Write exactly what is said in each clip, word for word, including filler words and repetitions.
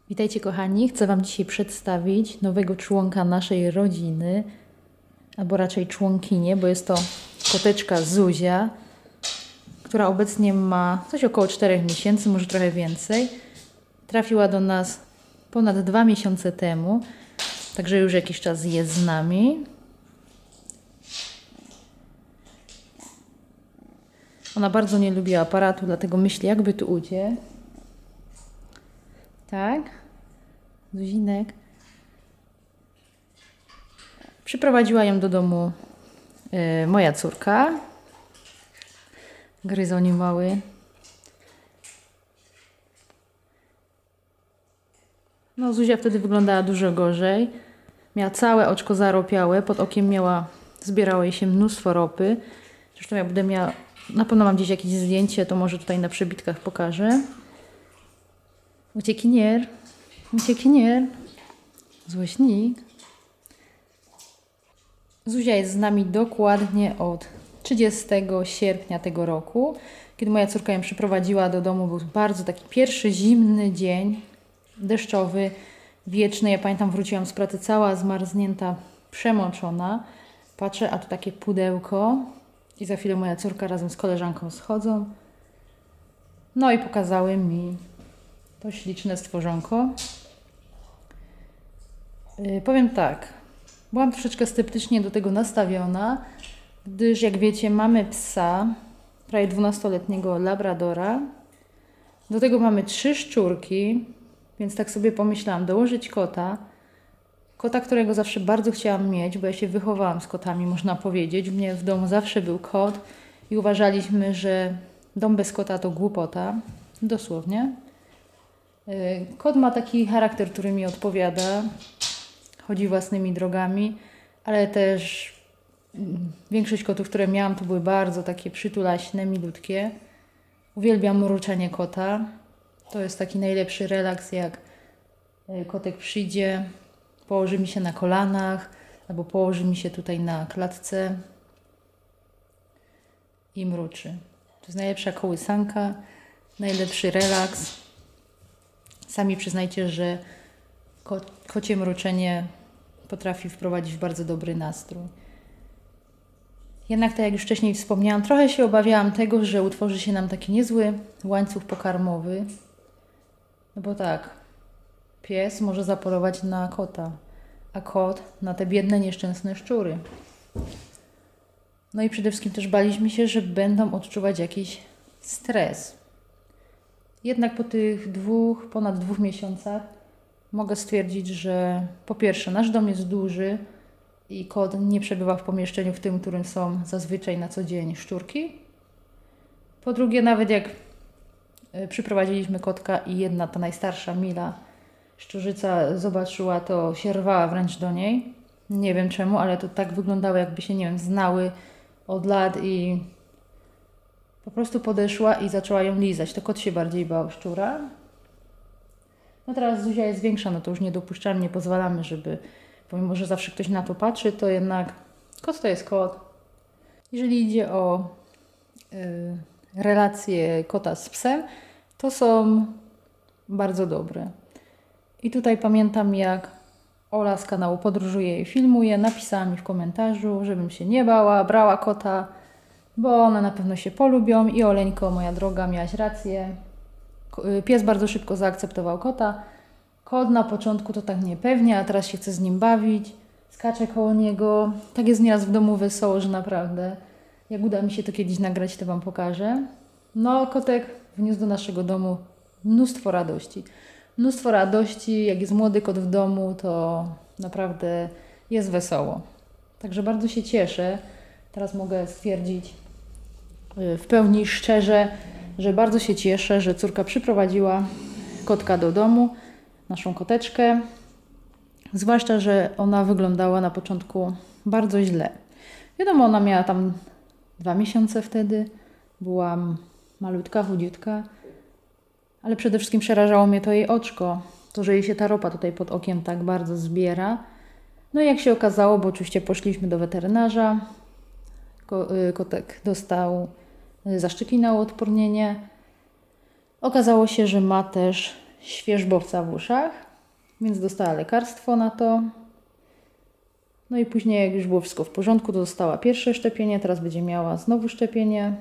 Witajcie kochani, chcę Wam dzisiaj przedstawić nowego członka naszej rodziny, albo raczej członkinię, bo jest to koteczka Zuzia, która obecnie ma coś około czterech miesięcy, może trochę więcej. Trafiła do nas ponad dwa miesiące temu, także już jakiś czas jest z nami. Ona bardzo nie lubi aparatu, dlatego myśli, jakby tu uciec. Tak? Zuzinek. Przyprowadziła ją do domu yy, moja córka. Gryzonie mały. No, Zuzia wtedy wyglądała dużo gorzej. Miała całe oczko zaropiałe. Pod okiem miała, zbierało jej się mnóstwo ropy. Zresztą ja będę miała, na pewno mam gdzieś jakieś zdjęcie, to może tutaj na przebitkach pokażę. Uciekinier. Uciekinier. Złośnik. Zuzia jest z nami dokładnie od trzydziestego sierpnia tego roku. Kiedy moja córka ją przyprowadziła do domu, był bardzo taki pierwszy zimny dzień, deszczowy, wieczny. Ja pamiętam, wróciłam z pracy cała zmarznięta, przemoczona. Patrzę, a tu takie pudełko i za chwilę moja córka razem z koleżanką schodzą. No i pokazały mi to śliczne stworzonko. Yy, powiem tak, byłam troszeczkę sceptycznie do tego nastawiona, gdyż jak wiecie, mamy psa, prawie dwunastoletniego labradora. Do tego mamy trzy szczurki, więc tak sobie pomyślałam, dołożyć kota. Kota, którego zawsze bardzo chciałam mieć, bo ja się wychowałam z kotami, można powiedzieć. U mnie w domu zawsze był kot i uważaliśmy, że dom bez kota to głupota, dosłownie. Kot ma taki charakter, który mi odpowiada, chodzi własnymi drogami, ale też większość kotów, które miałam, to były bardzo takie przytulaśne, milutkie. Uwielbiam mruczenie kota. To jest taki najlepszy relaks, jak kotek przyjdzie, położy mi się na kolanach albo położy mi się tutaj na klatce i mruczy. To jest najlepsza kołysanka, najlepszy relaks. Sami przyznajcie, że ko kocie mruczenie potrafi wprowadzić w bardzo dobry nastrój. Jednak, tak jak już wcześniej wspomniałam, trochę się obawiałam tego, że utworzy się nam taki niezły łańcuch pokarmowy. No bo tak, pies może zapolować na kota, a kot na te biedne, nieszczęsne szczury. No i przede wszystkim też baliśmy się, że będą odczuwać jakiś stres. Jednak po tych dwóch, ponad dwóch miesiącach mogę stwierdzić, że po pierwsze nasz dom jest duży i kot nie przebywa w pomieszczeniu w tym, w którym są zazwyczaj na co dzień szczurki. Po drugie, nawet jak przyprowadziliśmy kotka i jedna, ta najstarsza Mila, szczurzyca, zobaczyła to, się rwała wręcz do niej. Nie wiem czemu, ale to tak wyglądało, jakby się, nie wiem, znały od lat i po prostu podeszła i zaczęła ją lizać. To kot się bardziej bał szczura. No teraz Zuzia jest większa, no to już nie dopuszczamy, nie pozwalamy, żeby, pomimo że zawsze ktoś na to patrzy, to jednak kot to jest kot. Jeżeli idzie o y, relacje kota z psem, to są bardzo dobre. I tutaj pamiętam, jak Ola z kanału Podróżuje i Filmuje napisała mi w komentarzu, żebym się nie bała, brała kota, bo one na pewno się polubią. I Oleńko, moja droga, miałaś rację. Pies bardzo szybko zaakceptował kota. Kot na początku to tak niepewnie, a teraz się chce z nim bawić. Skacze koło niego. Tak jest nieraz w domu wesoło, że naprawdę. Jak uda mi się to kiedyś nagrać, to Wam pokażę. No, kotek wniósł do naszego domu mnóstwo radości. Mnóstwo radości. Jak jest młody kot w domu, to naprawdę jest wesoło. Także bardzo się cieszę. Teraz mogę stwierdzić w pełni szczerze, że bardzo się cieszę, że córka przyprowadziła kotka do domu, naszą koteczkę. Zwłaszcza, że ona wyglądała na początku bardzo źle. Wiadomo, ona miała tam dwa miesiące wtedy, była malutka, chudziutka, ale przede wszystkim przerażało mnie to jej oczko, to, że jej się ta ropa tutaj pod okiem tak bardzo zbiera. No i jak się okazało, bo oczywiście poszliśmy do weterynarza, kotek dostał zaszczyki na uodpornienie. Okazało się, że ma też świeżbowca w uszach, więc dostała lekarstwo na to. No i później, jak już było wszystko w porządku, to dostała pierwsze szczepienie, teraz będzie miała znowu szczepienie.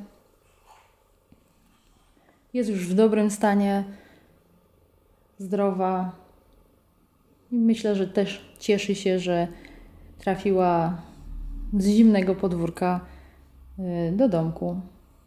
Jest już w dobrym stanie, zdrowa. I myślę, że też cieszy się, że trafiła z zimnego podwórka do domku.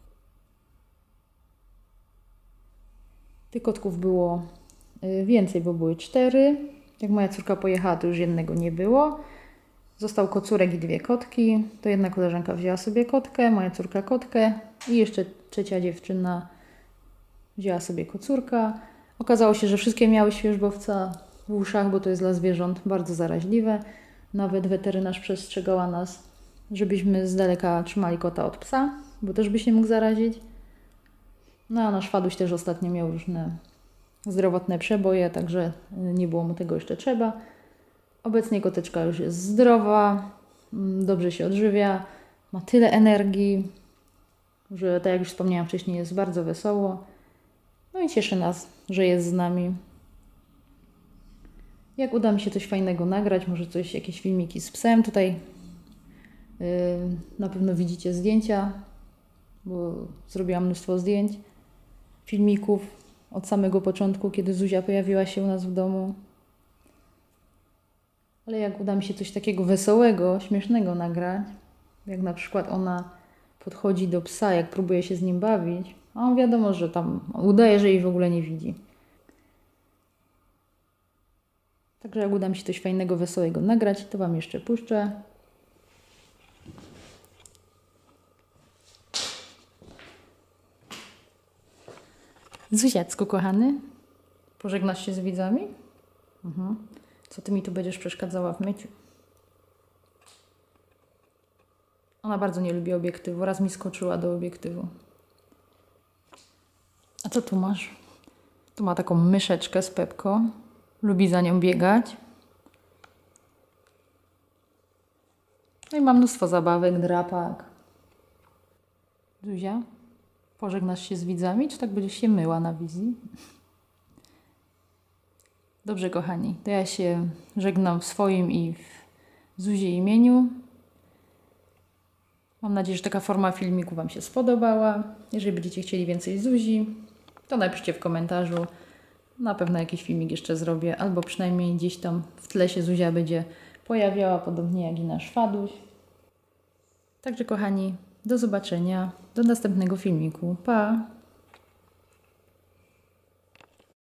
Tych kotków było więcej, bo były cztery. Jak moja córka pojechała, to już jednego nie było. Został kocurek i dwie kotki. To jedna koleżanka wzięła sobie kotkę, moja córka kotkę i jeszcze trzecia dziewczyna wzięła sobie kocurka. Okazało się, że wszystkie miały świeżbowca w uszach, bo to jest dla zwierząt bardzo zaraźliwe. Nawet weterynarz przestrzegała nas, żebyśmy z daleka trzymali kota od psa, bo też by się mógł zarazić. No a nasz Faduś też ostatnio miał różne zdrowotne przeboje, także nie było mu tego jeszcze trzeba. Obecnie koteczka już jest zdrowa, dobrze się odżywia, ma tyle energii, że tak jak już wspomniałam wcześniej, jest bardzo wesoło. No i cieszy nas, że jest z nami. Jak uda mi się coś fajnego nagrać, może coś, jakieś filmiki z psem tutaj. Yy, na pewno widzicie zdjęcia, bo zrobiłam mnóstwo zdjęć, filmików od samego początku, kiedy Zuzia pojawiła się u nas w domu. Ale jak uda mi się coś takiego wesołego, śmiesznego nagrać, jak na przykład ona podchodzi do psa, jak próbuje się z nim bawić, a on wiadomo, że tam udaje, że jej w ogóle nie widzi. Także jak uda mi się coś fajnego, wesołego nagrać, to Wam jeszcze puszczę. Zuziacku, kochany, pożegnasz się z widzami? Mhm. Co Ty mi tu będziesz przeszkadzała w myciu? Ona bardzo nie lubi obiektywu, raz mi skoczyła do obiektywu. A co tu masz? Tu ma taką myszeczkę z Pepką. Lubi za nią biegać. No i ma mnóstwo zabawek, drapak. Zuzia, pożegnasz się z widzami, czy tak będziesz się myła na wizji? Dobrze, kochani, to ja się żegnam w swoim i w Zuzi imieniu. Mam nadzieję, że taka forma filmiku Wam się spodobała. Jeżeli będziecie chcieli więcej Zuzi, to napiszcie w komentarzu. Na pewno jakiś filmik jeszcze zrobię, albo przynajmniej gdzieś tam w tle się Zuzia będzie pojawiała, podobnie jak i nasz Faduś. Także kochani, do zobaczenia, do następnego filmiku. Pa!